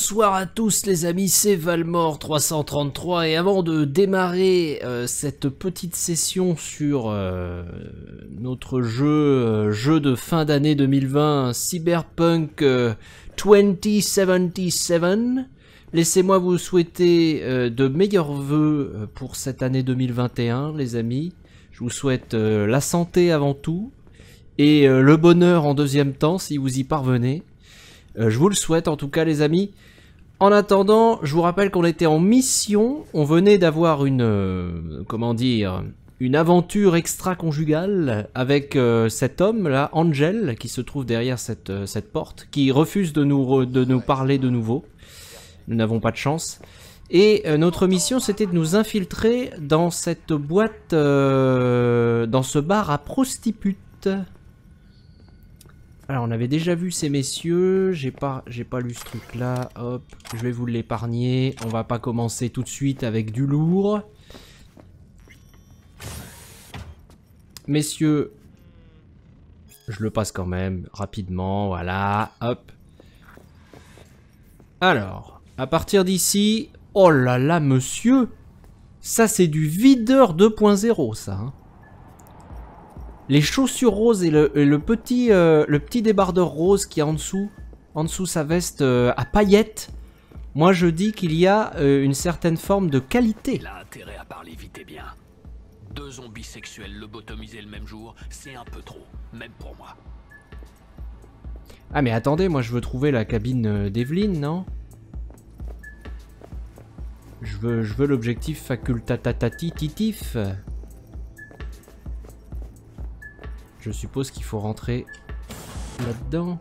Bonsoir à tous les amis, c'est Valmore 333 et avant de démarrer cette petite session sur notre jeu de fin d'année 2020 Cyberpunk 2077, laissez-moi vous souhaiter de meilleurs vœux pour cette année 2021 les amis. Je vous souhaite la santé avant tout et le bonheur en deuxième temps si vous y parvenez. Je vous le souhaite en tout cas les amis. En attendant, je vous rappelle qu'on était en mission. On venait d'avoir une, comment dire, une aventure extra-conjugale avec cet homme là, Angel, qui se trouve derrière cette porte, qui refuse de nous parler de nouveau. Nous n'avons pas de chance. Et notre mission c'était de nous infiltrer dans cette boîte, dans ce bar à prostitutes. Alors on avait déjà vu ces messieurs, j'ai pas lu ce truc là, hop, je vais vous l'épargner, on va pas commencer tout de suite avec du lourd. Messieurs, je le passe quand même, rapidement, voilà, hop. Alors, à partir d'ici, oh là là monsieur, ça c'est du videur 2.0 ça hein. Les chaussures roses et le petit débardeur rose qui est en dessous sa veste à paillettes, moi je dis qu'il y a une certaine forme de qualité. Il a intérêt à parler vite et bien. Deux zombies sexuels lobotomisés le même jour, c'est un peu trop, même pour moi. Ah mais attendez, moi je veux trouver la cabine d'Evelyn, non? Je veux l'objectif facultatatif. Je suppose qu'il faut rentrer là-dedans.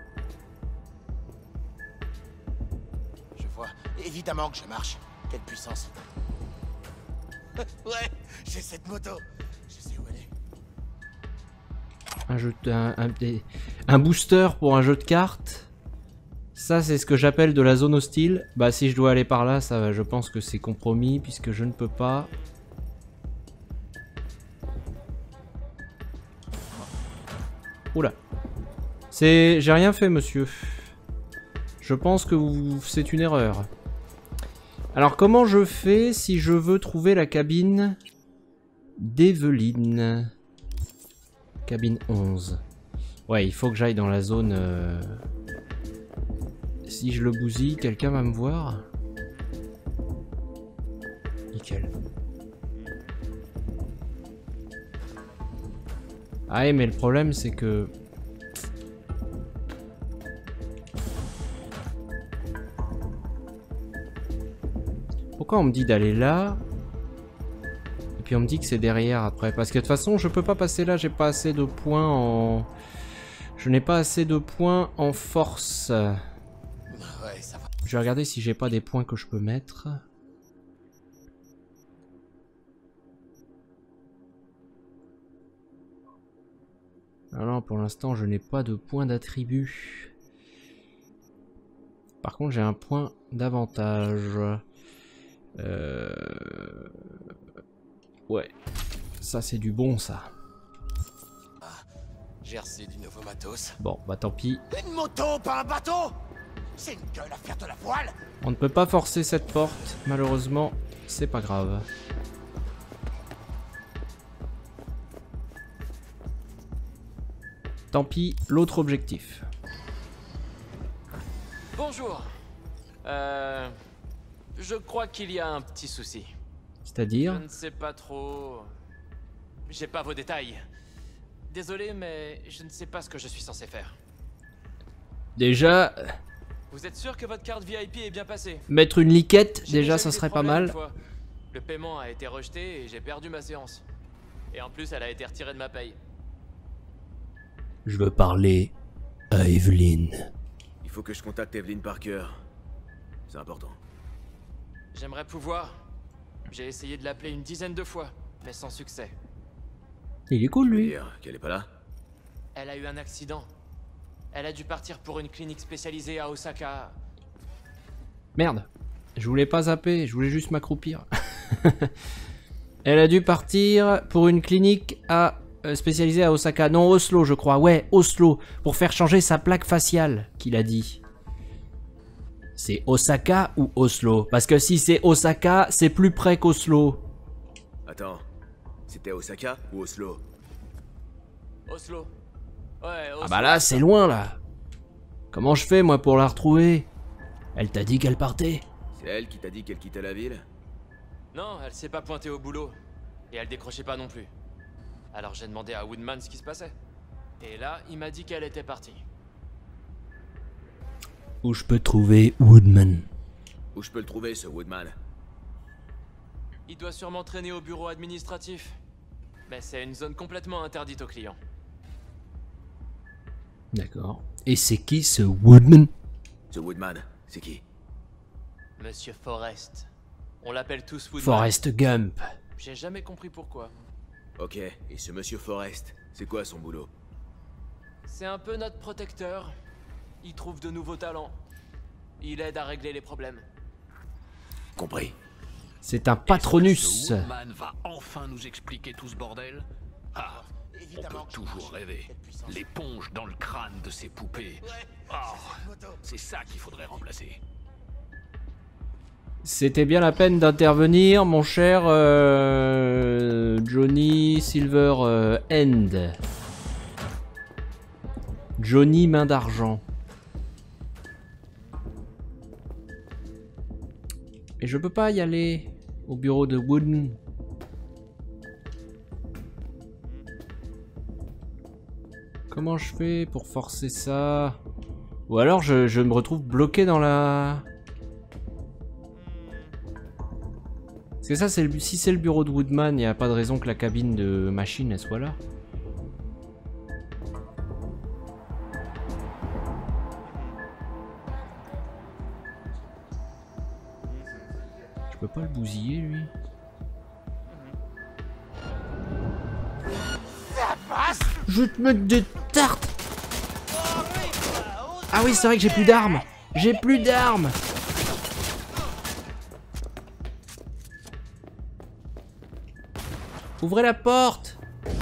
Je vois. Évidemment que je marche. Quelle puissance. Ouais, j'ai cette moto. Je sais où elle est. Un booster pour un jeu de cartes. Ça, c'est ce que j'appelle de la zone hostile. Bah, si je dois aller par là, ça, je pense que c'est compromis puisque je ne peux pas. Oula. J'ai rien fait, monsieur. Je pense que c'est une erreur. Alors, comment je fais si je veux trouver la cabine d'Evelyn? Cabine 11. Ouais, il faut que j'aille dans la zone... Si je le bousille, quelqu'un va me voir? Nickel. Ah mais le problème c'est que... Pourquoi on me dit d'aller là? Et puis on me dit que c'est derrière après. Parce que de toute façon je peux pas passer là, j'ai pas assez de points en... Je n'ai pas assez de points en force. Ouais, ça va. Je vais regarder si j'ai pas des points que je peux mettre. Alors pour l'instant je n'ai pas de point d'attribut. Par contre j'ai un point d'avantage. Ouais, ça c'est du bon ça. Ah, j'ai reçu du nouveau matos. Bon bah tant pis. Une moto, pas un bateau. C'est une gueule à faire de la voile. On ne peut pas forcer cette porte, malheureusement, c'est pas grave. Tant pis, l'autre objectif. Bonjour. Je crois qu'il y a un petit souci. C'est-à-dire? Je ne sais pas trop... J'ai pas vos détails. Désolé, mais je ne sais pas ce que je suis censé faire. Déjà... Vous êtes sûr que votre carte VIP est bien passée? Mettre une liquette, J'ai déjà eu ça des serait pas problèmes mal. une fois. Le paiement a été rejeté et j'ai perdu ma séance. Et en plus, elle a été retirée de ma paye. Je veux parler à Evelyn. Il faut que je contacte Evelyn Parker. C'est important. J'aimerais pouvoir. J'ai essayé de l'appeler une dizaine de fois, mais sans succès. Il est cool lui. Dire qu'elle est pas là? Elle a eu un accident. Elle a dû partir pour une clinique spécialisée à Osaka. Merde. Je voulais pas zapper, je voulais juste m'accroupir. Elle a dû partir pour une clinique à spécialisée à Osaka. Non, Oslo, je crois. Ouais, Oslo. Pour faire changer sa plaque faciale, qu'il a dit. C'est Osaka ou Oslo? Parce que si c'est Osaka, c'est plus près qu'Oslo. Attends, c'était Osaka ou Oslo? Oslo. Ouais, Oslo. Ah bah là, c'est loin là. Comment je fais moi pour la retrouver? Elle t'a dit qu'elle partait? C'est elle qui t'a dit qu'elle quittait la ville? Non, elle s'est pas pointée au boulot. Et elle décrochait pas non plus. Alors j'ai demandé à Woodman ce qui se passait. Et là, il m'a dit qu'elle était partie. Où je peux trouver Woodman? Où je peux le trouver, ce Woodman? Il doit sûrement traîner au bureau administratif. Mais c'est une zone complètement interdite aux clients. D'accord. Et c'est qui ce Woodman? Ce Woodman, c'est qui? Monsieur Forrest. On l'appelle tous Woodman. Forrest Gump. J'ai jamais compris pourquoi. Ok, et ce monsieur Forrest, c'est quoi son boulot? C'est un peu notre protecteur. Il trouve de nouveaux talents. Il aide à régler les problèmes. Compris. C'est un Est-ce que patronus. ce Woodman va enfin nous expliquer tout ce bordel? Ah, on Évidemment peut que je toujours marche. rêver. Quelle puissance. L'éponge dans le crâne de ces poupées. Oh, c'est ça qu'il faudrait remplacer. C'était bien la peine d'intervenir, mon cher Johnny Silver End. Johnny Main d'Argent. Et je peux pas y aller au bureau de Wooden. Comment je fais pour forcer ça? Ou alors je me retrouve bloqué dans la... Parce que ça, si c'est le bureau de Woodman, il n'y a pas de raison que la cabine de machine elle soit là. Je peux pas le bousiller, lui. Je vais te mettre des tartes. Ah oui, c'est vrai que j'ai plus d'armes. J'ai plus d'armes. Ouvrez la porte.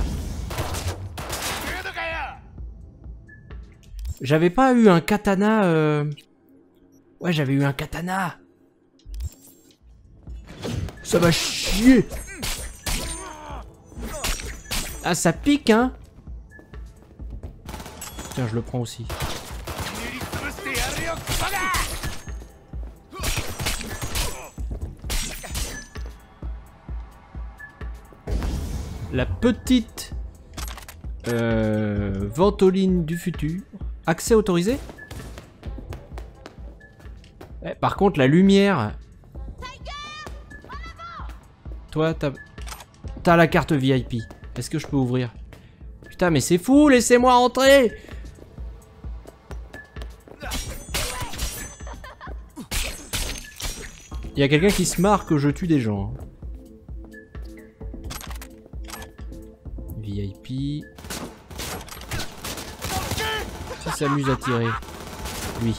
J'avais pas eu un katana. Ouais, j'avais eu un katana. Ça va chier. Ah, ça pique, hein. Tiens, je le prends aussi. La petite ventoline du futur. Accès autorisé. Par contre, la lumière. Toi, t'as la carte VIP. Est-ce que je peux ouvrir? Putain, mais c'est fou, laissez-moi rentrer. Il y a quelqu'un qui se marre que je tue des gens. VIP. Qui s'amuse à tirer? Lui.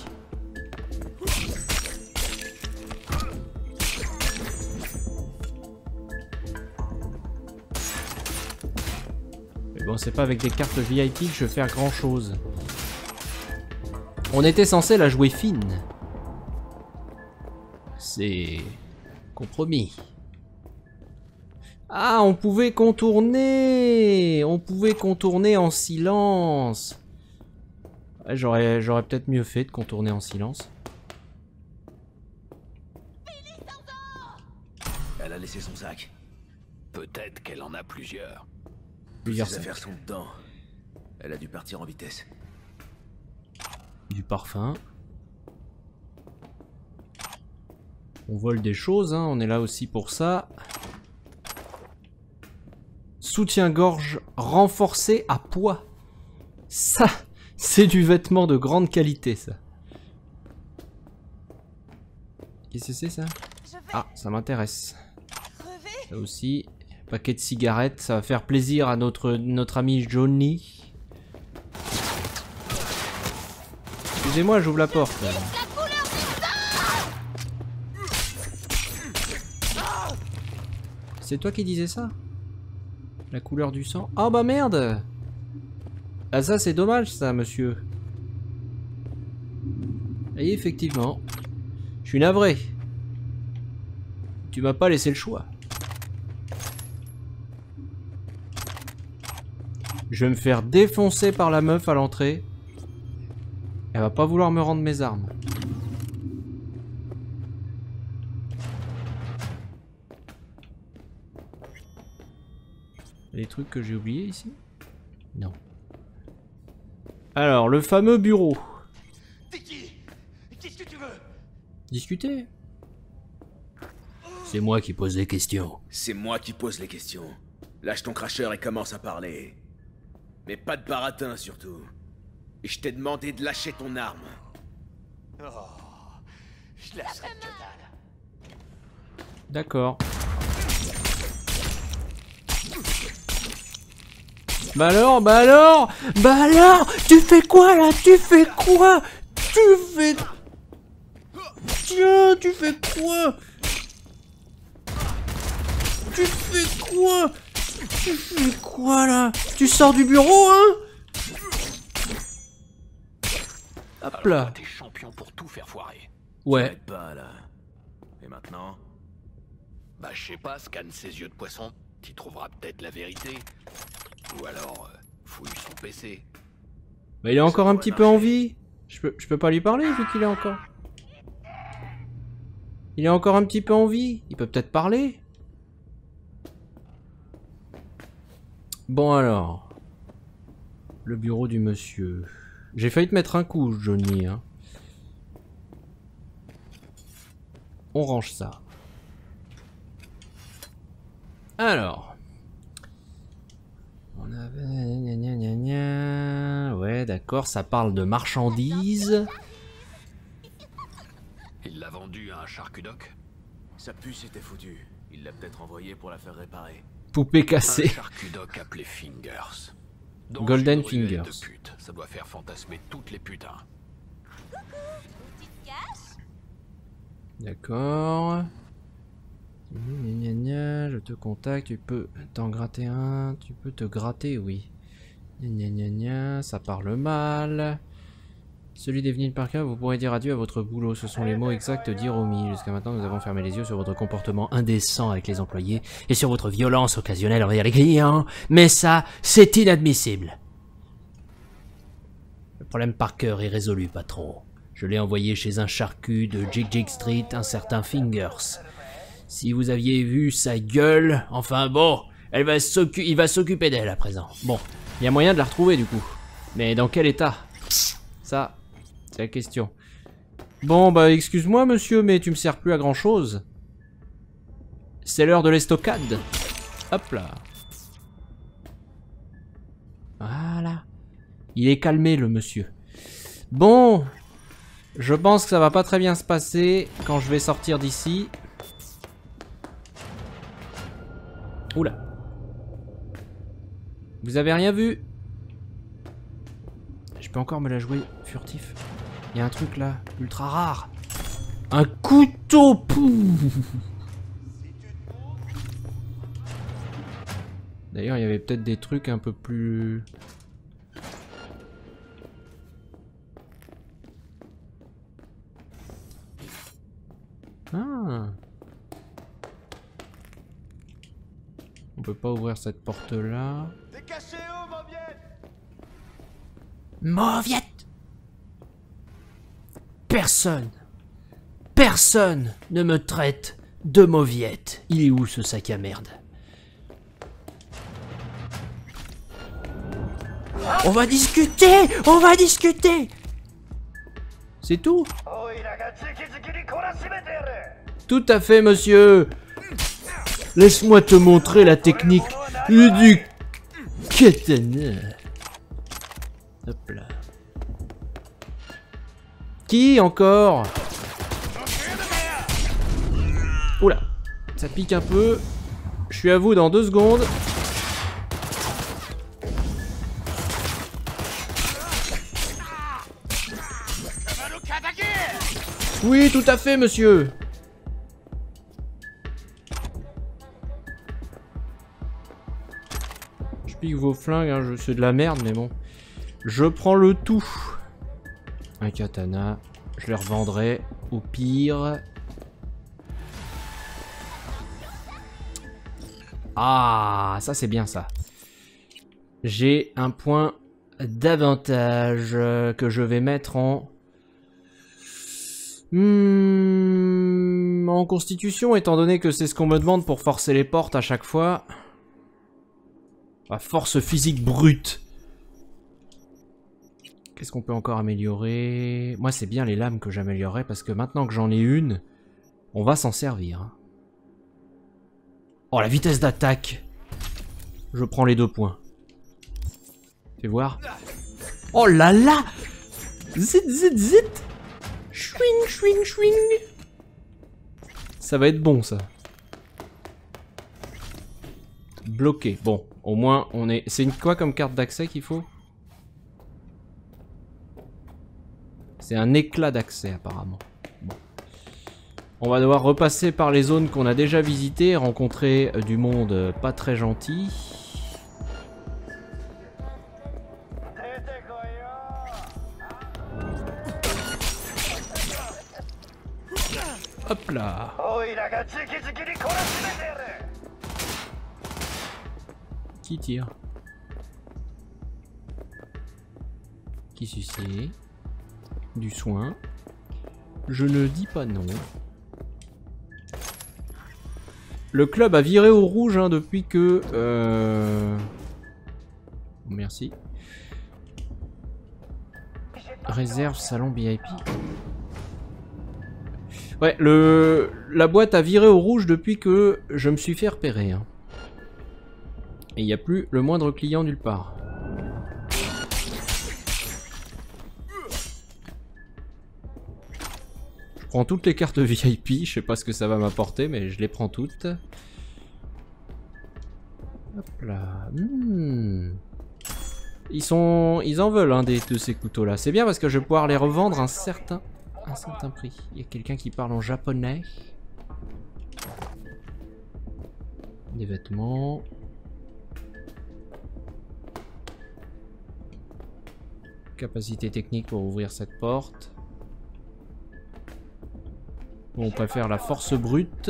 Mais bon, c'est pas avec des cartes VIP que je vais faire grand chose. On était censé la jouer fine. C'est compromis. Ah, on pouvait contourner. On pouvait contourner en silence. Ouais, j'aurais peut-être mieux fait de contourner en silence. Elle a laissé son sac. Peut-être qu'elle en a plusieurs. Plusieurs Ses sacs. affaires sont dedans. Elle a dû partir en vitesse. Du parfum. On vole des choses, hein, on est là aussi pour ça. Soutien-gorge renforcé à poids. Ça, c'est du vêtement de grande qualité, ça. Qu'est-ce que c'est, ça? Ah, ça m'intéresse. Ça aussi. Paquet de cigarettes, ça va faire plaisir à notre ami Johnny. Excusez-moi, j'ouvre la porte. C'est toi qui disais ça? La couleur du sang? Oh bah merde! Ah ça c'est dommage ça, monsieur. Et effectivement, suis navré. Tu m'as pas laissé le choix. Je vais me faire défoncer par la meuf à l'entrée. Elle va pas vouloir me rendre mes armes. Les trucs que j'ai oubliés ici? Non. Alors, le fameux bureau. T'es qui? Qu'est-ce que tu veux? Discuter. C'est moi qui pose les questions. C'est moi qui pose les questions. Lâche ton cracheur et commence à parler. Mais pas de baratin surtout. Et je t'ai demandé de lâcher ton arme. Oh, je lâcherai que dalle. D'accord. Bah alors, tu fais quoi là? Tu fais quoi? Tiens, tu fais quoi? Tu fais quoi là? Tu sors du bureau, hein? Hop là. T'es champion pour tout faire foirer. Ouais. T'arrêtes pas là. Et maintenant? Bah je sais pas, scanne ses yeux de poisson, t'y trouveras peut-être la vérité. Ou alors, fouille son PC. Bah il est encore un petit peu en vie. Je peux pas lui parler vu qu'il est encore. Il est encore un petit peu en vie. Il peut peut-être parler. Bon alors. Le bureau du monsieur. J'ai failli te mettre un coup, Johnny. Hein. On range ça. Alors. On avait... Ouais, d'accord, ça parle de marchandises. Il l'a vendu à un charcudoc. Sa puce était foutue. Il l'a peut-être envoyé pour la faire réparer. Poupée Un cassée. charcudoc appelé Fingers. Donc, Golden une ruelle Fingers. de putes. Ça doit faire fantasmer toutes les putains. D'accord. Je te contacte, tu peux t'en gratter un. Tu peux te gratter, oui. Ça parle mal. Celui d'Evelyn Parker, vous pourrez dire adieu à votre boulot. Ce sont les mots exacts d'Hiromi. Jusqu'à maintenant, nous avons fermé les yeux sur votre comportement indécent avec les employés et sur votre violence occasionnelle envers les clients. Mais ça, c'est inadmissible. Le problème Parker est résolu, patron. Je l'ai envoyé chez un charcu de Jig Street, un certain Fingers. Si vous aviez vu sa gueule, enfin bon, il va s'occuper d'elle à présent. Bon, il y a moyen de la retrouver du coup. Mais dans quel état? Ça, c'est la question. Bon, bah excuse-moi monsieur, mais tu me sers plus à grand chose. C'est l'heure de l'estocade. Hop là. Voilà. Il est calmé le monsieur. Bon, je pense que ça va pas très bien se passer quand je vais sortir d'ici. Oula. Vous avez rien vu? Je peux encore me la jouer furtif. Il y a un truc là, ultra rare. Un couteau. Pouh. D'ailleurs, il y avait peut-être des trucs un peu plus... Ah. On peut pas ouvrir cette porte là. T'es caché où, Mauviette? Mauviette! Personne ne me traite de Mauviette. Il est où ce sac à merde? On va discuter! C'est tout? Tout à fait, monsieur. Laisse-moi te montrer la technique du katana. Hop là. Qui encore? Oula, ça pique un peu. Je suis à vous dans 2 secondes. Oui, tout à fait, monsieur. Je pique vos flingues, hein, c'est de la merde, mais bon. Je prends le tout. Un katana, je les revendrai au pire. Ah, ça c'est bien ça. J'ai un point d'avantage que je vais mettre en... en constitution, étant donné que c'est ce qu'on me demande pour forcer les portes à chaque fois. La force physique brute. Qu'est-ce qu'on peut encore améliorer? Moi, c'est bien les lames que j'améliorerais parce que maintenant que j'en ai une, on va s'en servir. Oh, la vitesse d'attaque. Je prends les 2 points. Fais voir. Oh là là! Zit, zit, zit! Chouing, chouing, chouing! Ça va être bon, ça. Bloqué. Bon, au moins, on est... C'est quoi comme carte d'accès qu'il faut? C'est un éclat d'accès, apparemment. Bon. On va devoir repasser par les zones qu'on a déjà visitées, rencontrer du monde pas très gentil. Hop là. Qui tire? Qui sucer? Du soin. Je ne dis pas non. Le club a viré au rouge hein, depuis que... Merci. Réserve salon VIP. Ouais, la boîte a viré au rouge depuis que je me suis fait repérer. Hein. Et il n'y a plus le moindre client nulle part. Je prends toutes les cartes VIP, je sais pas ce que ça va m'apporter, mais je les prends toutes. Hop là. Ils en veulent hein, de ces couteaux là. C'est bien parce que je vais pouvoir les revendre un certain prix. Il y a quelqu'un qui parle en japonais. Des vêtements. Capacité technique pour ouvrir cette porte. Bon, on préfère la force brute.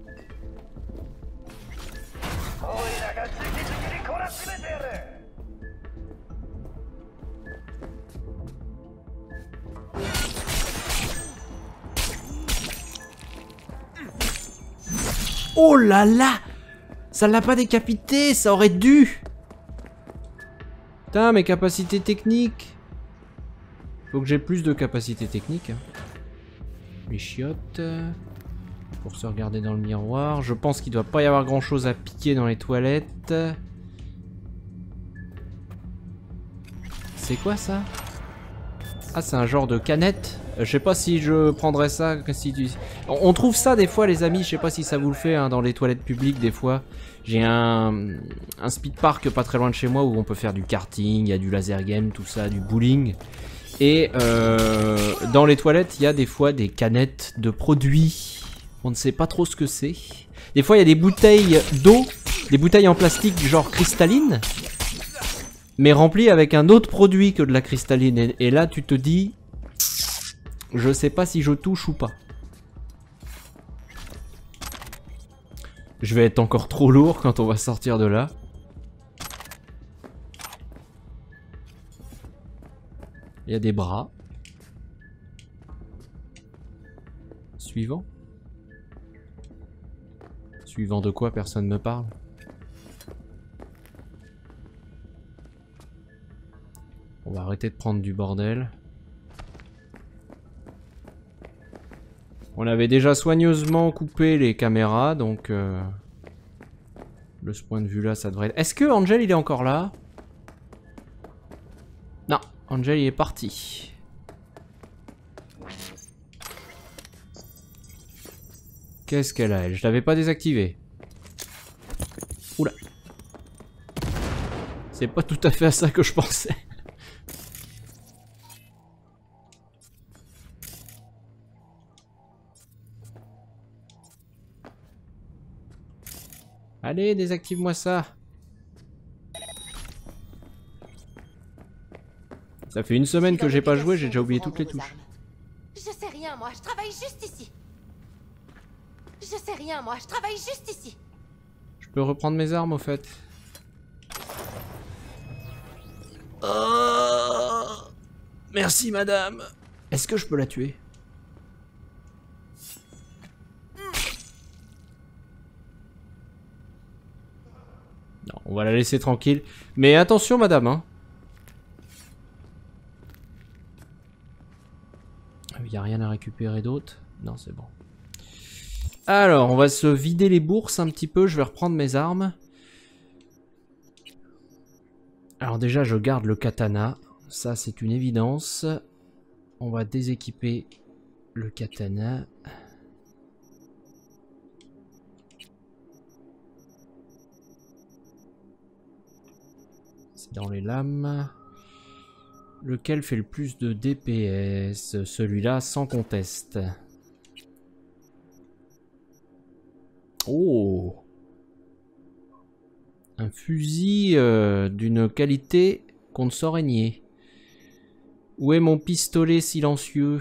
Oh là là! Ça l'a pas décapité, ça aurait dû! Putain, mes capacités techniques! Faut que j'ai plus de capacités techniques. Les chiottes. Pour se regarder dans le miroir. Je pense qu'il doit pas y avoir grand chose à piquer dans les toilettes. C'est quoi ça? Ah, c'est un genre de canette. Je sais pas si je prendrais ça. On trouve ça des fois, les amis. Je sais pas si ça vous le fait hein, dans les toilettes publiques des fois. J'ai un speed park pas très loin de chez moi où on peut faire du karting, il y a du laser game, tout ça, du bowling. Et dans les toilettes, il y a des fois des canettes de produits. On ne sait pas trop ce que c'est. Des fois, il y a des bouteilles d'eau, des bouteilles en plastique du genre cristalline, mais remplies avec un autre produit que de la cristalline. Et là, tu te dis, je sais pas si je touche ou pas. Je vais être encore trop lourd quand on va sortir de là. Il y a des bras. Suivant. Suivant de quoi? Personne ne me parle. On va arrêter de prendre du bordel. On avait déjà soigneusement coupé les caméras, donc... de ce point de vue là, ça devrait être... Est-ce que Angel il est encore là? Non. Angel il est parti. Qu'est-ce qu'elle a elle? Je l'avais pas désactivé. Oula. C'est pas tout à fait à ça que je pensais. Allez, désactive-moi ça. Ça fait une semaine que j'ai pas joué, j'ai déjà oublié toutes les touches. Je sais rien, moi, je travaille juste rien, moi. Je travaille juste ici. Je peux reprendre mes armes, au fait. Oh, merci, madame. Est-ce que je peux la tuer? Non, on va la laisser tranquille. Mais attention, madame, hein. Il n'y a rien à récupérer d'autre? Non, c'est bon. Alors, on va se vider les bourses un petit peu. Je vais reprendre mes armes. Alors déjà, je garde le katana. Ça, c'est une évidence. On va déséquiper le katana. C'est dans les lames. Lequel fait le plus de DPS? Celui-là, sans conteste. Oh! Un fusil d'une qualité qu'on ne saurait nier. Où est mon pistolet silencieux?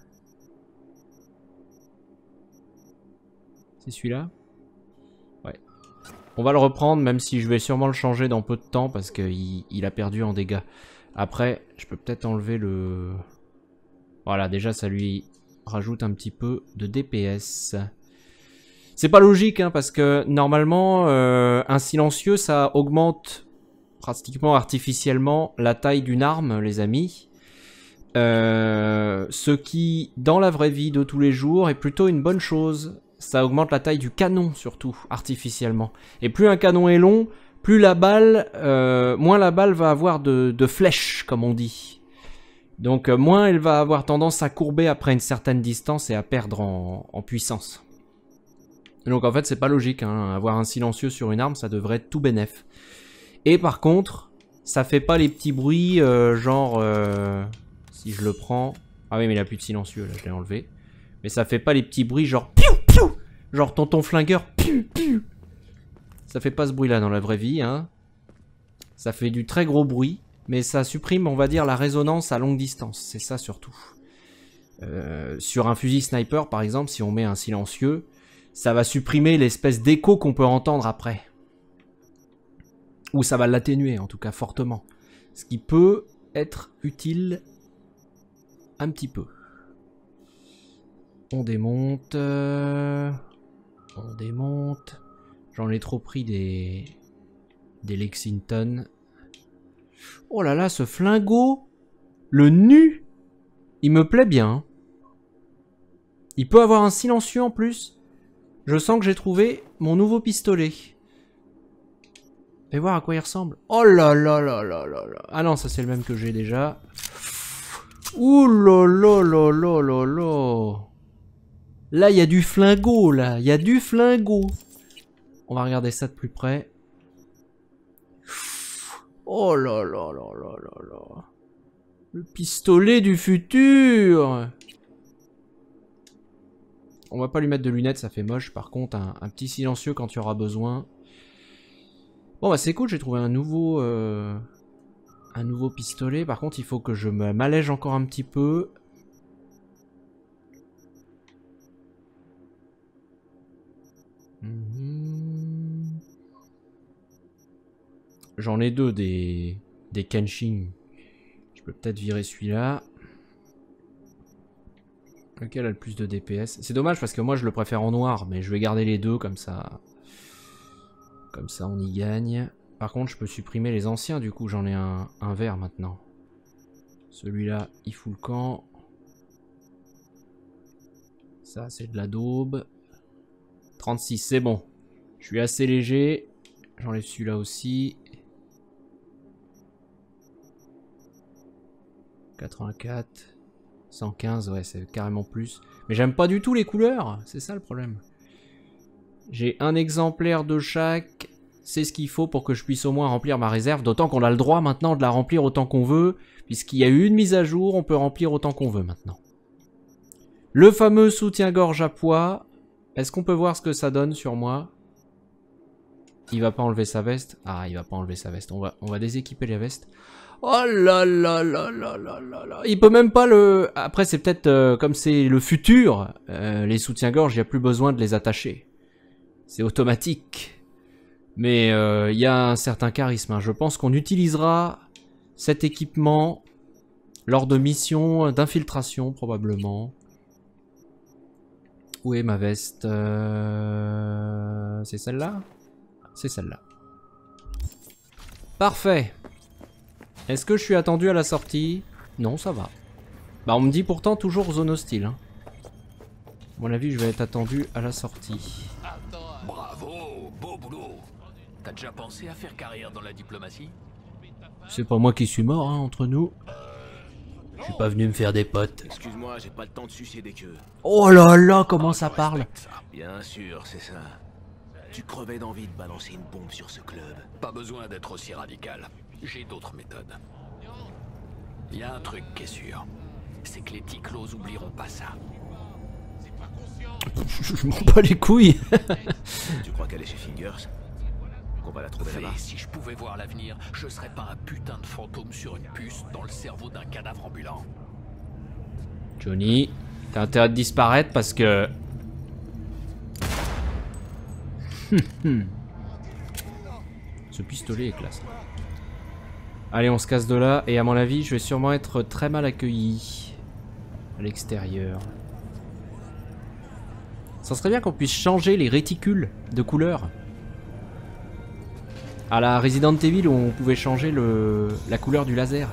C'est celui-là? Ouais. On va le reprendre, même si je vais sûrement le changer dans peu de temps, parce qu'il a perdu en dégâts. Après, je peux peut-être enlever le... Voilà, déjà ça lui rajoute un petit peu de DPS. C'est pas logique, hein, parce que normalement, un silencieux, ça augmente pratiquement artificiellement la taille d'une arme, les amis. Ce qui, dans la vraie vie de tous les jours, est plutôt une bonne chose. Ça augmente la taille du canon, surtout, artificiellement. Et plus un canon est long, plus la balle, moins la balle va avoir de flèches, comme on dit. Donc moins elle va avoir tendance à courber après une certaine distance et à perdre en puissance. Donc en fait c'est pas logique, hein. Avoir un silencieux sur une arme, ça devrait être tout bénef. Et par contre, ça fait pas les petits bruits genre... si je le prends... Ah oui mais il a plus de silencieux, là je l'ai enlevé. Mais ça fait pas les petits bruits genre... Piou, piou, genre tonton flingueur... Piou, piou. Ça fait pas ce bruit là dans la vraie vie, hein. Ça fait du très gros bruit, mais ça supprime, on va dire, la résonance à longue distance. C'est ça surtout. Sur un fusil sniper, par exemple, si on met un silencieux, ça va supprimer l'espèce d'écho qu'on peut entendre après. Ou ça va l'atténuer, en tout cas fortement. Ce qui peut être utile un petit peu. On démonte. On démonte. J'en ai trop pris des Lexington. Oh là là, ce flingot, le nu, il me plaît bien. Il peut avoir un silencieux en plus. Je sens que j'ai trouvé mon nouveau pistolet. Fais voir à quoi il ressemble. Oh là là là là là là. Ah non, ça c'est le même que j'ai déjà. Ouh là là là là là là. Là, il y a du flingot, là. Il y a du flingot. On va regarder ça de plus près. Oh là là là là là là. Le pistolet du futur. On va pas lui mettre de lunettes, ça fait moche. Par contre, un petit silencieux quand il y aura besoin. Bon bah c'est cool, j'ai trouvé un nouveau pistolet. Par contre, il faut que je m'allège encore un petit peu. J'en ai deux des Kenshin. Je peux peut-être virer celui-là. Lequel a le plus de DPS? C'est dommage parce que moi je le préfère en noir, mais je vais garder les deux comme ça. Comme ça on y gagne. Par contre je peux supprimer les anciens, du coup j'en ai un vert maintenant. Celui-là il fout le camp. Ça c'est de la daube. 36, c'est bon. Je suis assez léger. J'enlève celui-là aussi. 84. 115, ouais, c'est carrément plus. Mais j'aime pas du tout les couleurs. C'est ça le problème. J'ai un exemplaire de chaque. C'est ce qu'il faut pour que je puisse au moins remplir ma réserve. D'autant qu'on a le droit maintenant de la remplir autant qu'on veut. Puisqu'il y a eu une mise à jour, on peut remplir autant qu'on veut maintenant. Le fameux soutien-gorge à poids. Est-ce qu'on peut voir ce que ça donne sur moi? Il va pas enlever sa veste. Ah, il va pas enlever sa veste. On va déséquiper les vestes. Oh là là là là là là là. Il peut même pas le... Après, c'est peut-être comme c'est le futur. Les soutiens-gorge, il n'y a plus besoin de les attacher. C'est automatique. Mais il y a un certain charisme. Hein. Je pense qu'on utilisera cet équipement lors de missions d'infiltration, probablement. Où est ma veste? C'est celle-là? C'est celle-là. Parfait. Est-ce que je suis attendu à la sortie? Non, ça va. Bah, on me dit pourtant toujours zone hostile. Hein. À mon avis, je vais être attendu à la sortie. Bravo, beau boulot. T'as déjà pensé à faire carrière dans la diplomatie? C'est pas moi qui suis mort, hein, entre nous. Je suis pas venu me faire des potes. Excuse-moi, j'ai pas le temps de sucer des queues. Oh là là, comment ça parle? Bien sûr, c'est ça. Tu crevais d'envie de balancer une bombe sur ce club. Pas besoin d'être aussi radical. J'ai d'autres méthodes. Il y a un truc qui est sûr. C'est que les Ticlos oublieront pas ça. Je m'en bats les couilles. Tu crois qu'elle est chez Fingers? Qu'on va la trouver là-bas? Et si je pouvais voir l'avenir, je serais pas un putain de fantôme sur une puce dans le cerveau d'un cadavre ambulant. Johnny, t'as intérêt de disparaître parce que... Ce pistolet est classe. Allez, on se casse de là. Et à mon avis, je vais sûrement être très mal accueilli à l'extérieur. Ça serait bien qu'on puisse changer les réticules de couleur. À la Resident Evil où on pouvait changer la couleur du laser.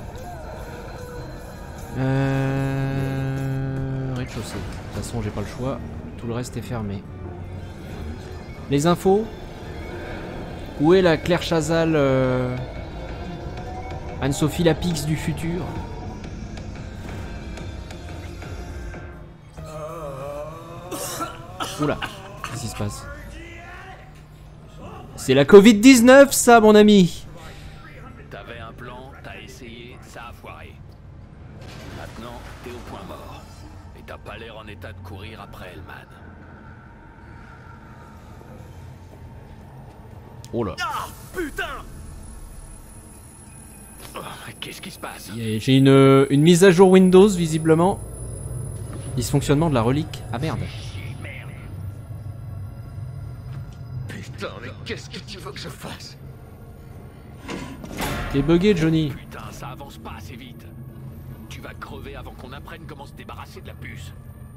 Rez-de-chaussée. De toute façon, j'ai pas le choix. Tout le reste est fermé. Les infos. Où est la Claire Chazal Anne-Sophie Lapix du futur? Oula, qu'est-ce qui se passe? C'est la Covid-19 ça mon ami. T'avais un plan, t'as essayé, ça a foiré. Maintenant, t'es au point mort. Et t'as pas l'air en état de courir après Hellman. Oh là. Ah, putain! Oh, qu'est-ce qui se passe? J'ai une mise à jour Windows visiblement. Dysfonctionnement de la relique. Ah merde. Merde. Putain, mais qu'est-ce que tu veux que je fasse? T'es bugué Johnny. Putain, ça avance pas assez vite. Tu vas crever avant qu'on apprenne comment se débarrasser de la puce.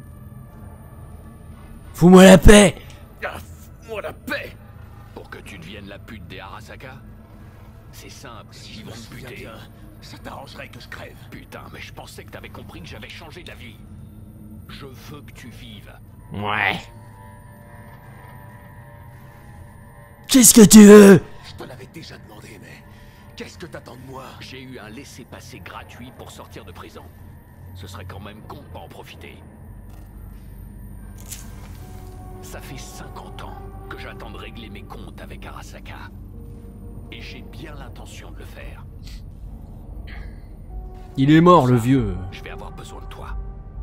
Fous-moi la paix. Ah, fous-moi la paix! Pour que tu deviennes la pute des Arasaka? C'est simple, ils vont me buter. Ça t'arrangerait que je crève. Putain, mais je pensais que t'avais compris que j'avais changé d'avis. Je veux que tu vives. Ouais. Qu'est-ce que tu veux? Je te l'avais déjà demandé, mais qu'est-ce que t'attends de moi? J'ai eu un laissez-passer gratuit pour sortir de prison. Ce serait quand même con de pas en profiter. Ça fait 50 ans que j'attends de régler mes comptes avec Arasaka. Et j'ai bien l'intention de le faire. Il est mort le vieux. Je vais avoir besoin de toi.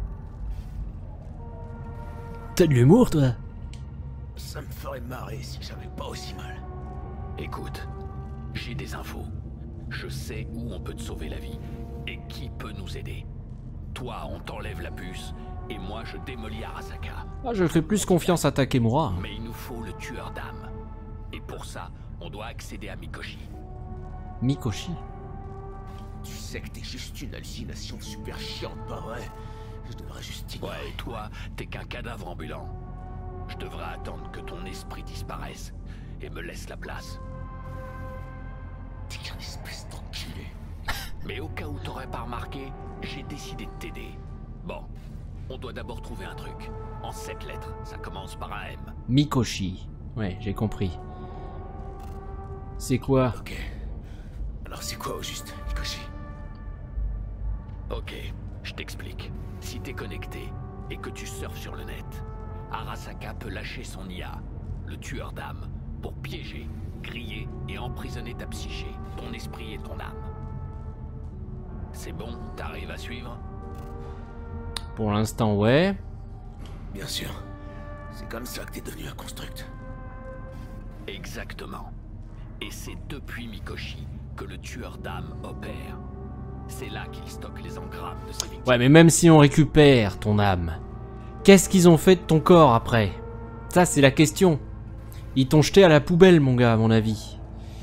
T'as de l'humour toi? Ça me ferait marrer si j'avais pas aussi mal. Écoute, j'ai des infos. Je sais où on peut te sauver la vie. Et qui peut nous aider. Toi, on t'enlève la puce. Et moi, je démolis Arasaka. Ah, je fais plus confiance à Takemura. Mais il nous faut le tueur d'âme. Et pour ça, on doit accéder à Mikoshi. Mikoshi. Tu sais que t'es juste une hallucination super chiante, pas vrai? Je devrais juste ignorer. Ouais, et toi, t'es qu'un cadavre ambulant. Je devrais attendre que ton esprit disparaisse et me laisse la place. T'es qu'un espèce d'enculé. Mais au cas où t'aurais pas remarqué, j'ai décidé de t'aider. Bon, on doit d'abord trouver un truc. En 7 lettres, ça commence par un M. Mikoshi. Ouais, j'ai compris. C'est quoi? Ok. Alors c'est quoi au juste, Mikoshi? Ok, je t'explique. Si t'es connecté et que tu surfes sur le net, Arasaka peut lâcher son IA, le tueur d'âme, pour piéger, griller et emprisonner ta psyché, ton esprit et ton âme. C'est bon, t'arrives à suivre? Pour l'instant, ouais. Bien sûr. C'est comme ça que t'es devenu un construct. Exactement. Et c'est depuis Mikoshi que le tueur d'âme opère. C'est là qu'il stocke les engrammes de ses victimes. Ouais, mais même si on récupère ton âme, qu'est-ce qu'ils ont fait de ton corps après? Ça, c'est la question. Ils t'ont jeté à la poubelle, mon gars, à mon avis.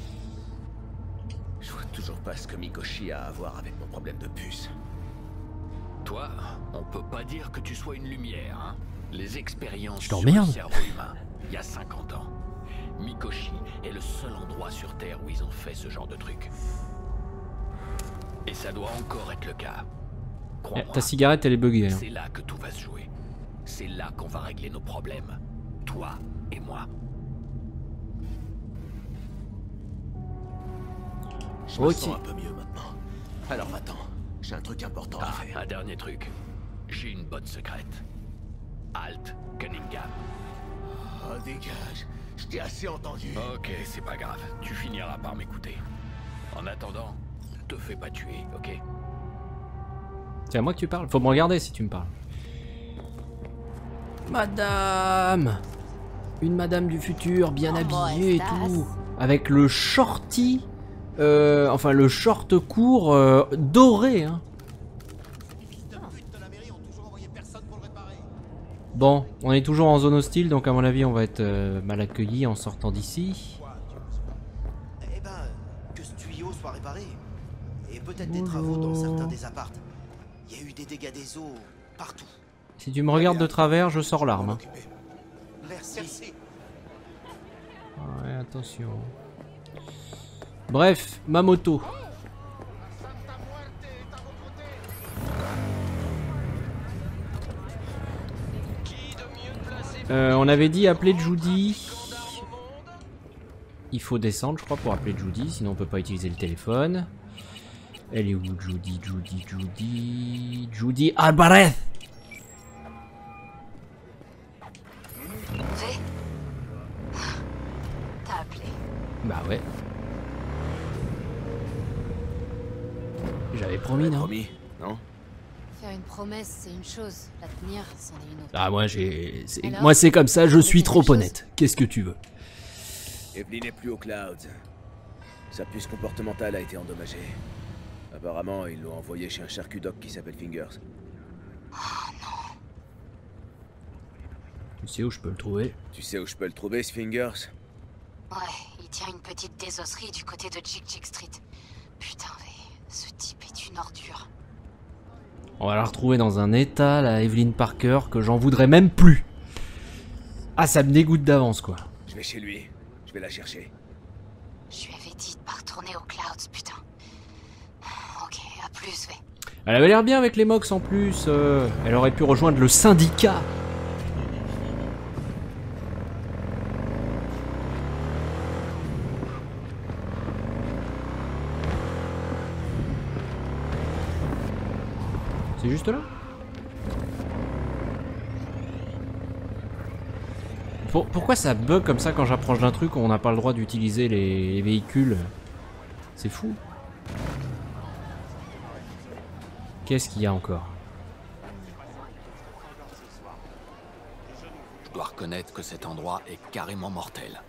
Je vois toujours pas ce que Mikoshi a à voir avec mon problème de puce. Toi, on peut pas dire que tu sois une lumière, hein. Les expériences Je sur le t'emmerde. cerveau humain, il y a 50 ans. Mikoshi est le seul endroit sur Terre où ils ont fait ce genre de truc. Et ça doit encore être le cas. Eh, Crois-moi, ta cigarette, elle est buggée. Hein. c'est là que tout va se jouer. C'est là qu'on va régler nos problèmes. Toi et moi. Je me Ok. sens un peu mieux maintenant. Alors va-t'en, j'ai un truc important à faire. Un dernier truc. J'ai une bonne secrète. Halt, Cunningham. Oh, dégage, je t'ai assez entendu. Ok, c'est pas grave. Tu finiras par m'écouter. En attendant, te fais pas tuer, ok? C'est à moi que tu parles. Faut me regarder si tu me parles. Madame, une madame du futur, bien habillée et tout, avec le shorty, enfin le short court doré. Hein. Bon, on est toujours en zone hostile, donc à mon avis on va être mal accueillis en sortant d'ici. Eh ben, que ce tuyau soit réparé. Et peut-être des travaux dans certains des appartes. Il y a eu des dégâts des eaux partout. Si tu me regardes de travers, je sors l'arme. Hein. Merci. Ouais, attention. Bref, ma moto. On avait dit appeler Judy. Il faut descendre, je crois, pour appeler Judy, sinon on peut pas utiliser le téléphone. Elle est où, Judy, Judy, Judy, Judy Alvarez. V. T'as appelé. Bah ouais. J'avais promis, non? Promis, non? Faire une promesse, c'est une chose. La tenir, c'en est une autre. Ah moi Alors moi c'est comme ça, je suis trop quelque chose honnête. Qu'est-ce que tu veux? Evelyn n'est plus aux Clouds. Sa puce comportementale a été endommagée. Apparemment, ils l'ont envoyé chez un charcutoc qui s'appelle Fingers. Tu sais où je peux le trouver? Tu sais où je peux le trouver, ce Fingers? Ouais, il tient une petite désosserie du côté de Jig Street. Putain, V, ce type est une ordure. On va la retrouver dans un état, la Evelyn Parker, que j'en voudrais même plus. Ah, ça me dégoûte d'avance, quoi. Je vais chez lui. Je vais la chercher. Je lui avais dit de pas retourner aux Clouds, putain. Ok, à plus, V. Elle avait l'air bien avec les Mox en plus. Elle aurait pu rejoindre le syndicat. C'est juste là? Pourquoi ça bug comme ça quand j'approche d'un truc où on n'a pas le droit d'utiliser les véhicules? C'est fou. Qu'est-ce qu'il y a encore? Je dois reconnaître que cet endroit est carrément mortel.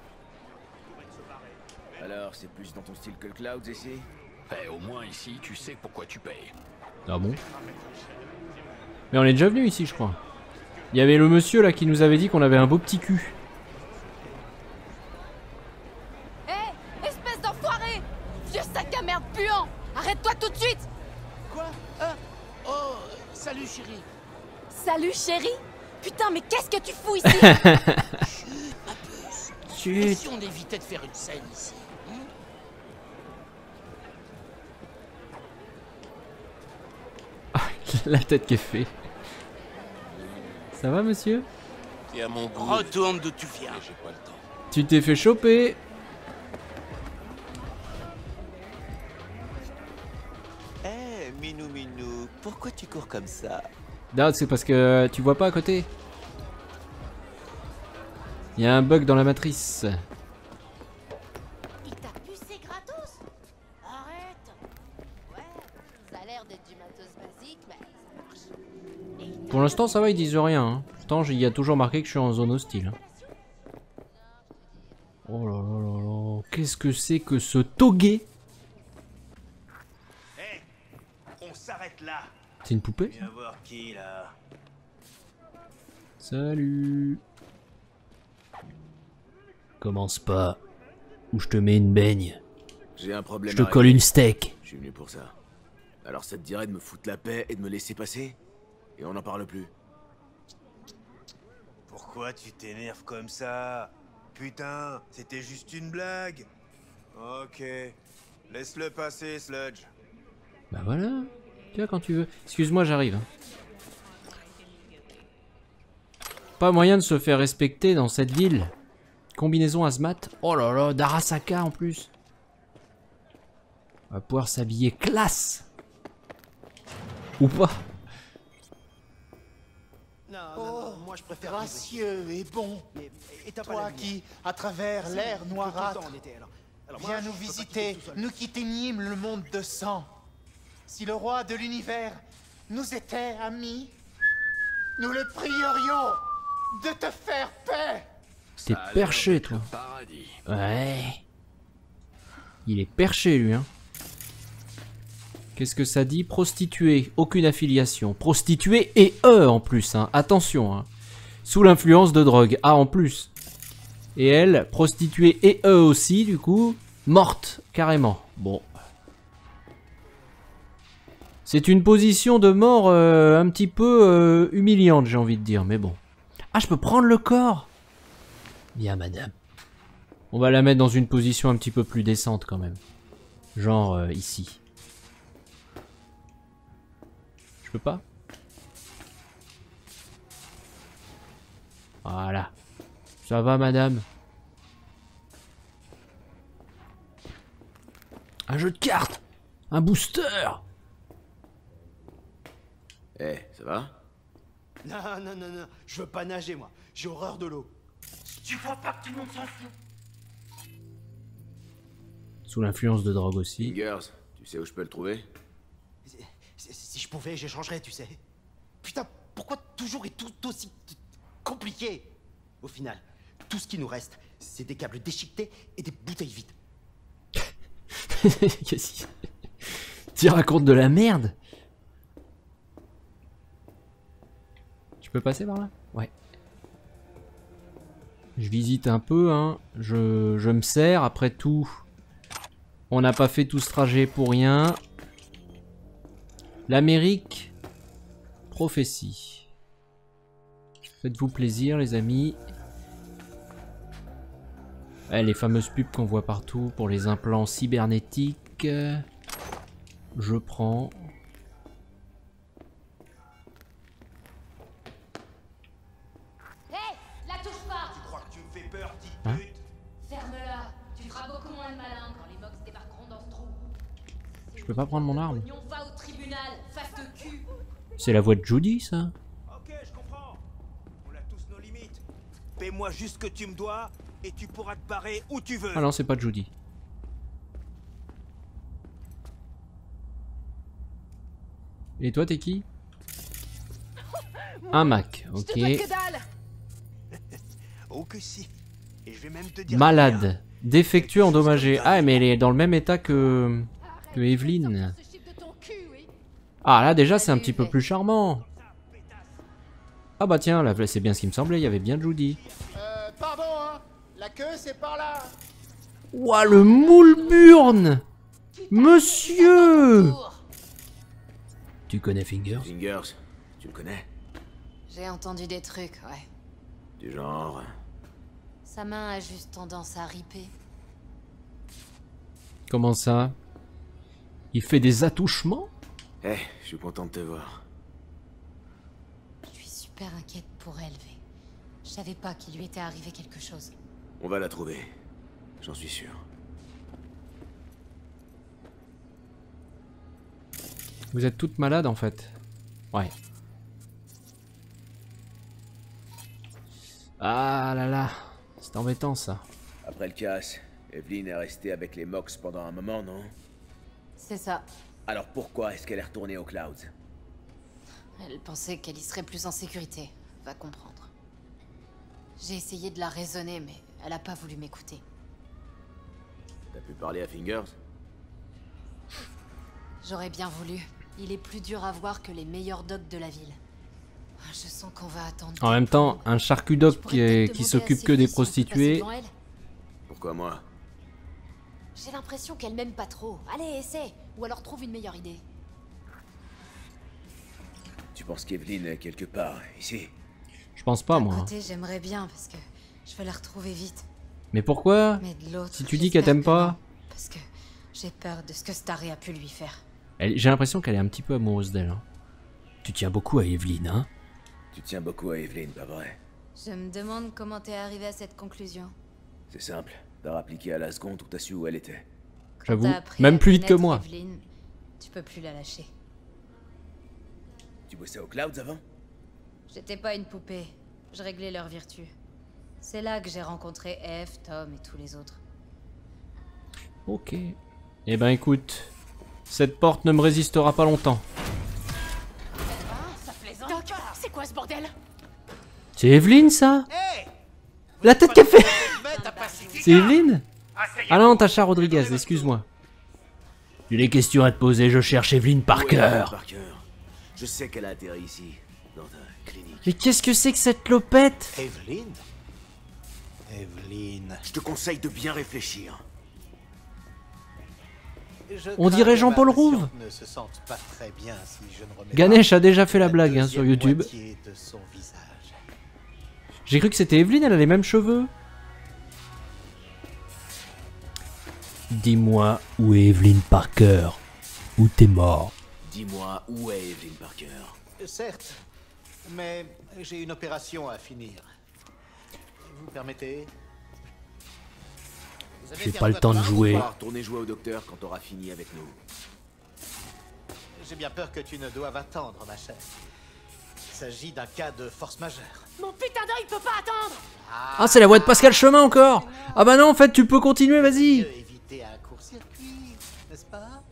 Alors, c'est plus dans ton style que le Clouds ici? Eh, au moins ici, tu sais pourquoi tu payes. Ah bon? Mais on est déjà venu ici, je crois. Il y avait le monsieur là qui nous avait dit qu'on avait un beau petit cul. Hé, espèce d'enfoiré! Vieux sac à merde puant! Arrête-toi tout de suite! Quoi? Hein? Oh, salut chérie. Salut chérie! Putain, mais qu'est-ce que tu fous ici? Et si on évitait de faire une scène ici? La tête qui est fait. Ça va, monsieur? Et à mon goût, Retourne d'où tu viens. j'ai pas le temps. Tu t'es fait choper. Eh, Minou Minou, pourquoi tu cours comme ça? Non, c'est parce que tu vois pas à côté. Il y a un bug dans la matrice. Il t'a pucé gratos? Arrête! Ouais, ça a l'air d'être du matos basique, mais ça marche. Et il Pour l'instant, ça va, ils disent rien. Hein. Pourtant, il y a toujours marqué que je suis en zone hostile. Oh là là là là. Qu'est-ce que c'est que ce togué? Hé, on s'arrête là. C'est une poupée? Viens voir qui là. Salut. Commence pas. Ou je te mets une baigne. J'ai un problème. Je te à colle régler. une steak. Je suis venu pour ça. Alors ça te dirait de me foutre la paix et de me laisser passer? Et on n'en parle plus. Pourquoi tu t'énerves comme ça? Putain, c'était juste une blague. Ok. Laisse-le passer, Sludge. Bah voilà. Tiens, quand tu veux. Excuse-moi, j'arrive. Hein. Pas moyen de se faire respecter dans cette ville. Combinaison hazmat. Oh là là, d'Arasaka en plus. On va pouvoir s'habiller classe. Ou pas. Non, moi je préfère... Gracieux et bon, Et t'as pas toi l'avenir. qui, à travers Si, l'air tout le noirâtre, temps, on était, alors moi, viens je nous peux pas visiter, quitter tout seul. nous qui teignîmes le monde de sang. Si le roi de l'univers nous était amis, nous le prierions de te faire paix. T'es Ça a l'air perché, d'être toi. le paradis. Ouais. Il est perché, lui, hein. Qu'est-ce que ça dit? Prostituée, aucune affiliation. Prostituée et en plus, hein. Attention, hein. Sous l'influence de drogue. Ah, en plus. Et elle, prostituée et aussi, du coup, morte, carrément. Bon. C'est une position de mort un petit peu humiliante, j'ai envie de dire, mais bon. Ah, je peux prendre le corps? Bien, madame. On va la mettre dans une position un petit peu plus décente, quand même. Genre, ici. Je peux pas? Voilà. Ça va, madame? Un jeu de cartes! Un booster! Eh, ça va? Non, non, non, non, je veux pas nager, moi. J'ai horreur de l'eau. Tu vois pas que tout le monde s'en fout? Sous l'influence de drogue aussi. Fingers, tu sais où je peux le trouver? Si je pouvais, j'échangerais, tu sais. Putain, pourquoi toujours est tout aussi compliqué? Au final, tout ce qui nous reste, c'est des câbles déchiquetés et des bouteilles vides. Qu'est-ce qu'il... Tu racontes de la merde? Tu peux passer par là? Ouais. Je visite un peu, hein. Je me sers, après tout. On n'a pas fait tout ce trajet pour rien. L'Amérique. Prophétie. Faites-vous plaisir, les amis. Ouais, les fameuses pubs qu'on voit partout pour les implants cybernétiques. Je prends. Hé, la touche pas. Tu crois que tu me fais peur, petite Hein? pute? Ferme-la. Tu feras beaucoup moins de malin quand les Mox débarqueront dans ce trou. Je peux pas prendre mon arme. On va au tribunal, face de cul. C'est la voix de Judy, ça? Ok, je comprends. On a tous nos limites. Paie-moi juste ce que tu me dois et tu pourras te barrer où tu veux. Ah non, c'est pas Judy. Et toi, t'es qui? Un Mac, ok. Oh que si. Et je vais même te dire... Malade. Défectueux, endommagé. Ah, mais elle est dans le même état que Evelyn. Ce chiffre de ton cul, oui. Ah, là, déjà, c'est un petit peu plus charmant. Ah bah tiens, là, c'est bien ce qui me semblait. Il y avait bien Judy. Pardon, hein. La queue, c'est par là. Ouah, le moule-burne! Monsieur! Tu connais Fingers? Fingers, tu le connais? J'ai entendu des trucs, ouais. Du genre... Sa main a juste tendance à riper. Comment ça? Il fait des attouchements? Eh, je suis content de te voir. Je suis super inquiète pour elle, V. Je savais pas qu'il lui était arrivé quelque chose. On va la trouver. J'en suis sûr. Vous êtes toutes malades en fait. Ouais. Ah là là. C'est embêtant ça. Après le casse, Evelyn est restée avec les Mox pendant un moment, non? C'est ça. Alors pourquoi est-ce qu'elle est retournée aux Clouds? Elle pensait qu'elle y serait plus en sécurité. Va comprendre. J'ai essayé de la raisonner, mais elle a pas voulu m'écouter. T'as pu parler à Fingers? J'aurais bien voulu. Il est plus dur à voir que les meilleurs docs de la ville. Je sens qu'on va attendre. En même temps, un charcudoc qui s'occupe que des prostituées, Pourquoi moi? J'ai l'impression qu'elle m'aime pas trop. Allez, essaie. Ou alors trouve une meilleure idée. Tu penses qu'Evelyn est quelque part, ici? Je pense pas, D'un moi. côté, j'aimerais bien parce que je veux la retrouver vite. Mais pourquoi? Mais de l'autre, Si tu dis qu'elle t'aime j'espère que pas... non, parce que j'ai peur de ce que Starry a pu lui faire. J'ai l'impression qu'elle est un petit peu amoureuse d'elle. Hein. Tu tiens beaucoup à Evelyn, hein? Tu tiens beaucoup à Evelyn, pas vrai? Je me demande comment t'es arrivé à cette conclusion. C'est simple. T'as appliqué à la seconde où t'as su où elle était. J'avoue. T'as appris Même à plus vite que connaître moi. Evelyn, tu peux plus la lâcher. Tu bossais au Clouds avant? J'étais pas une poupée. Je réglais leurs vertus. C'est là que j'ai rencontré Eve, Tom et tous les autres. Ok. Eh ben écoute, cette porte ne me résistera pas longtemps. Doc, c'est quoi ce bordel? C'est Evelyn, ça? La tête qu'elle fait. C'est Evelyn? Ah non, Tasha Rodriguez, excuse-moi. J'ai des questions à te poser, je cherche Evelyn Parker. Parker. Je sais qu'elle a atterri ici, dans ta clinique. Mais qu'est-ce que c'est que cette lopette? Evelyn? Evelyn... Je te conseille de bien réfléchir. On dirait Jean-Paul Rouve. Ne se sente pas très bien si je ne remets Ganesh pas a déjà fait la blague hein, deuxième sur YouTube. moitié de son visage. J'ai cru que c'était Evelyn, elle a les mêmes cheveux. Dis-moi où est Evelyn Parker. Où t'es mort. Dis-moi, où est Evelyn Parker? Certes, mais j'ai une opération à finir. Vous permettez? Vous avez J'ai bien pas le temps de votre jouer. On va retourner jouer au docteur quand t'auras fini avec nous. J'ai bien peur que tu ne doives attendre, ma chère. Il s'agit d'un cas de force majeure. Mon putain d'œil peut pas attendre! Ah, c'est la voix de Pascal Chemin encore. Ah bah non, en fait, tu peux continuer, vas-y. Mieux éviter un court-circuit, n'est-ce pas?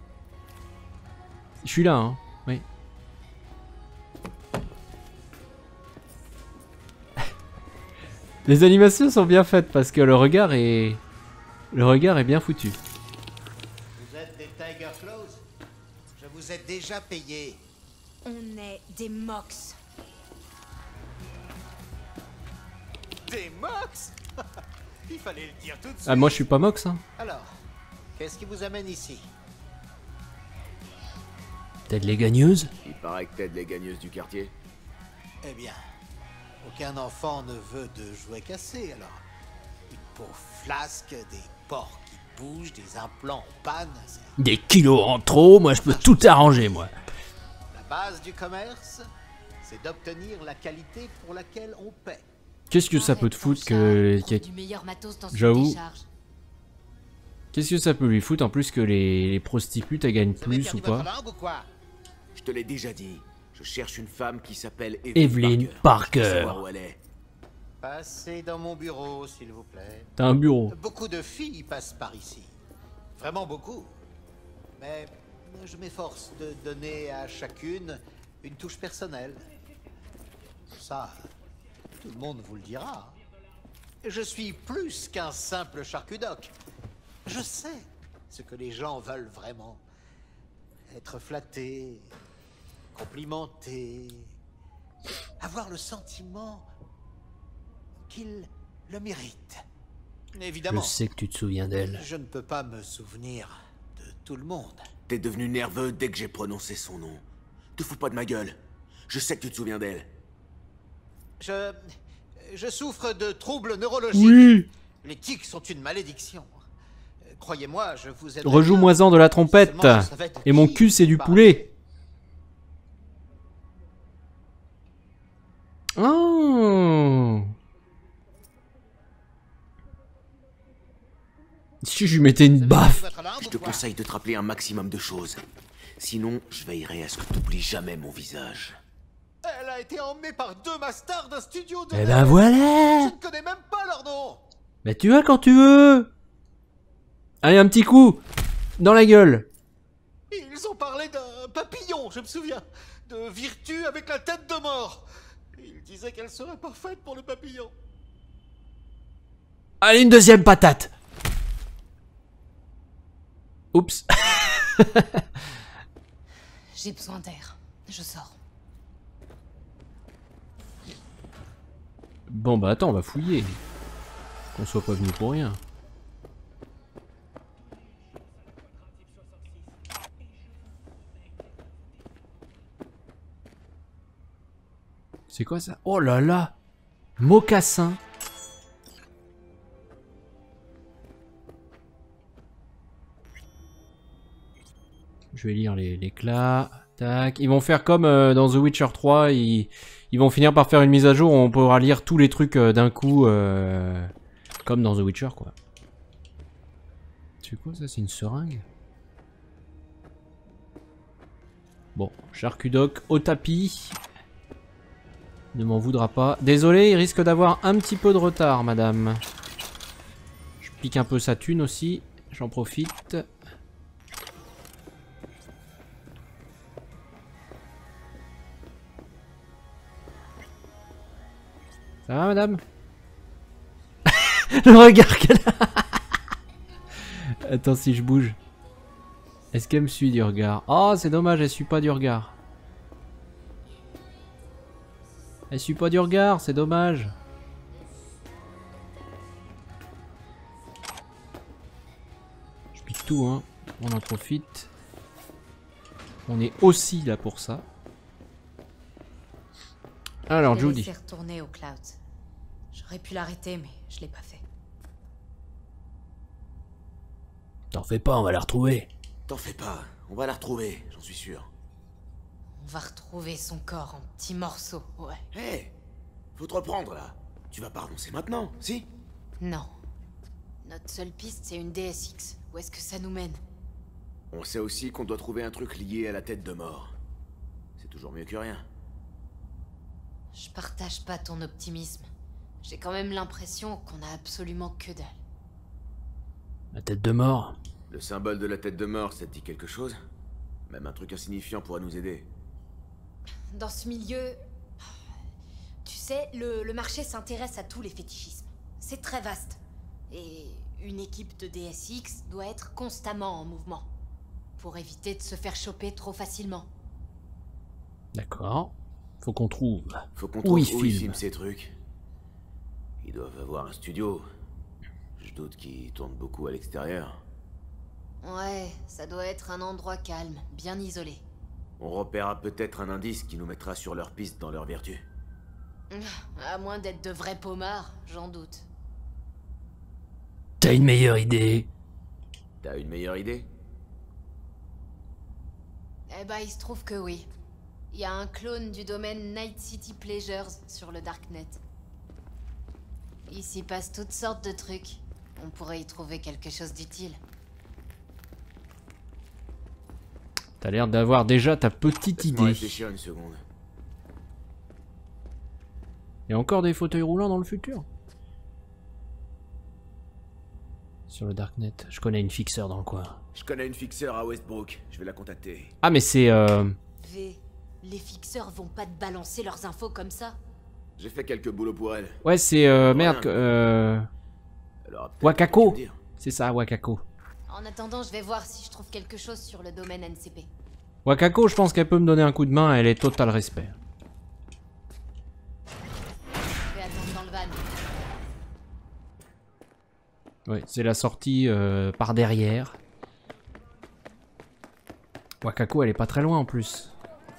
Je suis là, hein. Oui. Les animations sont bien faites parce que le regard est bien foutu. Vous êtes des Tiger Claws? Je vous ai déjà payé. On est des Mox. Des Mox? Il fallait le dire tout de suite. Ah, moi je suis pas Mox, hein. Alors, qu'est-ce qui vous amène ici? T'aides les gagneuses? Il paraît que t'aides les gagneuses du quartier. Eh bien, aucun enfant ne veut de jouets cassés, alors. Une pauvre flasque, des porcs qui bougent, des implants en panne, c'est Des kilos en trop, moi je peux tout arranger, moi. la base du commerce, c'est d'obtenir la qualité pour laquelle on paie. Qu'est-ce que ça peut te foutre que... Du meilleur matos dans une J'avoue. décharge. Qu'est-ce que ça peut lui foutre en plus que les prostitutes elles gagnent Vous avez plus ou perdu votre pas? langue ou quoi? Je te l'ai déjà dit. Je cherche une femme qui s'appelle Evelyn Parker. Je veux savoir où elle est. Passez dans mon bureau, s'il vous plaît. T'as un bureau. Beaucoup de filles passent par ici. Vraiment beaucoup. Mais je m'efforce de donner à chacune une touche personnelle. Ça, tout le monde vous le dira. Je suis plus qu'un simple charcudoc. Je sais ce que les gens veulent vraiment. Être flattés, complimentés, avoir le sentiment qu'ils le méritent. Je Évidemment, sais que tu te souviens d'elle. je ne peux pas me souvenir de tout le monde. T'es devenu nerveux dès que j'ai prononcé son nom. Te fous pas de ma gueule. Je sais que tu te souviens d'elle. Je souffre de troubles neurologiques. Oui. Les tics sont une malédiction. Croyez-moi, je vous aide. Rejoue-moi-en de la trompette. Et mon cul c'est du poulet. Oh. Si je lui mettais une baffe. Je te conseille de te rappeler un maximum de choses. Sinon, je veillerai à ce que t'oublies jamais mon visage. Elle a été emmenée par deux masters d'un studio de... Eh ben voilà. Je ne connais même pas leur nom. Bah tu vois quand tu veux. Allez, un petit coup. Dans la gueule. Ils ont parlé d'un papillon, je me souviens. De Virtu avec la tête de mort. Ils disaient qu'elle serait parfaite pour le papillon. Allez, une deuxième patate. Oups. J'ai besoin d'air. Je sors. Bon bah attends, on va fouiller. Qu'on soit pas venu pour rien. C'est quoi ça? Oh là là! Mocassin! Je vais lire les clas. Tac. Ils vont faire comme dans The Witcher 3. Ils vont finir par faire une mise à jour où on pourra lire tous les trucs d'un coup. Comme dans The Witcher, quoi. C'est quoi ça? C'est une seringue? Bon, charcudoc au tapis. Ne m'en voudra pas. Désolé, il risque d'avoir un petit peu de retard, madame. Je pique un peu sa thune aussi. J'en profite. Ça va, madame? Le regard qu'elle a. Attends, si je bouge. Est-ce qu'elle me suit du regard? Oh, c'est dommage, elle suit pas du regard. Elle suit pas du regard, c'est dommage. Je pique tout, hein. On en profite. On est aussi là pour ça. Alors, Judy. Je vais laisser retourner au Cloud. J'aurais pu l'arrêter, mais je l'ai pas fait. T'en fais pas, on va la retrouver. T'en fais pas, on va la retrouver, j'en suis sûr. On va retrouver son corps en petits morceaux, ouais. Hé, faut te reprendre là. Tu vas pas renoncer maintenant, si? Non. Notre seule piste, c'est une DSX. Où est-ce que ça nous mène? On sait aussi qu'on doit trouver un truc lié à la tête de mort. C'est toujours mieux que rien. Je partage pas ton optimisme. J'ai quand même l'impression qu'on a absolument que dalle. La tête de mort. Le symbole de la tête de mort, ça te dit quelque chose? Même un truc insignifiant pourrait nous aider. Dans ce milieu... Tu sais, le marché s'intéresse à tous les fétichismes. C'est très vaste. Et une équipe de DSX doit être constamment en mouvement. Pour éviter de se faire choper trop facilement. D'accord. Faut qu'on trouve. Faut qu'on trouve où ils filment filment ces trucs. Ils doivent avoir un studio. Je doute qu'ils tournent beaucoup à l'extérieur. Ouais, ça doit être un endroit calme, bien isolé. On repérera peut-être un indice qui nous mettra sur leur piste dans leur vertu. À moins d'être de vrais pommards, j'en doute. T'as une meilleure idée? T'as une meilleure idée? Eh ben, il se trouve que oui. Il y a un clone du domaine Night City Pleasures sur le Darknet. Il s'y passe toutes sortes de trucs. On pourrait y trouver quelque chose d'utile. T'as l'air d'avoir déjà ta petite Laisse-moi idée. réfléchir une seconde. Il y a encore des fauteuils roulants dans le futur? Sur le Darknet, je connais une fixeur dans le coin. Je connais une fixeur à Westbrook, je vais la contacter. Ah mais c'est V, les fixeurs vont pas te balancer leurs infos comme ça? J'ai fait quelques boulots pour elle. Ouais c'est merde Wakako. C'est ça, Wakako. En attendant, je vais voir si je trouve quelque chose sur le domaine NCP. Wakako, je pense qu'elle peut me donner un coup de main, elle est total respect. Je vais attendre dans le van. Ouais, c'est la sortie par derrière. Wakako, elle est pas très loin en plus.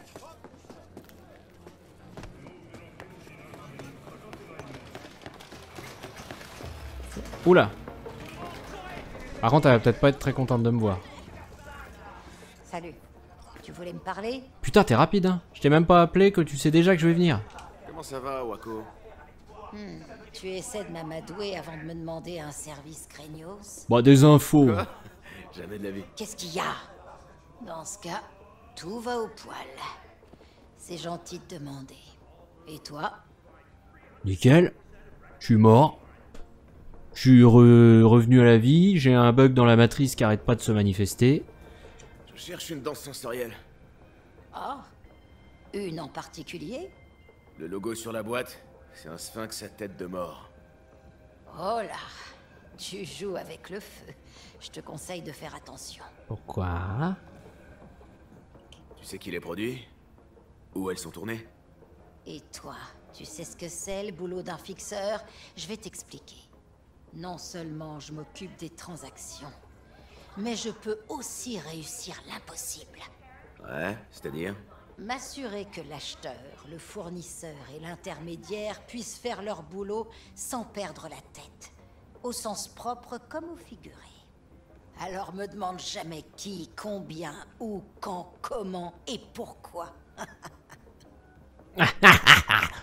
Oula. Par contre, elle va peut-être pas être très contente de me voir. Salut. Tu voulais me parler? Putain, t'es rapide, hein. Je t'ai même pas appelé que tu sais déjà que je vais venir. Comment ça va, Wako? Tu essaies de m'amadouer avant de me demander un service craignos? Bah, des infos. Quoi? Jamais de la vie. Qu'est-ce qu'il y a? Dans ce cas, tout va au poil. C'est gentil de demander. Et toi? Nickel. Je suis mort. Je suis revenu à la vie. J'ai un bug dans la matrice qui arrête pas de se manifester. Je cherche une danse sensorielle. Oh, une en particulier? Le logo sur la boîte, c'est un sphinx à tête de mort. Oh là, tu joues avec le feu. Je te conseille de faire attention. Pourquoi? Tu sais qui les produit? Où elles sont tournées? Et toi, tu sais ce que c'est le boulot d'un fixeur? Je vais t'expliquer. Non seulement je m'occupe des transactions, mais je peux aussi réussir l'impossible. Ouais, c'est-à-dire? M'assurer que l'acheteur, le fournisseur et l'intermédiaire puissent faire leur boulot sans perdre la tête, au sens propre comme au figuré. Alors me demande jamais qui, combien, où, quand, comment et pourquoi.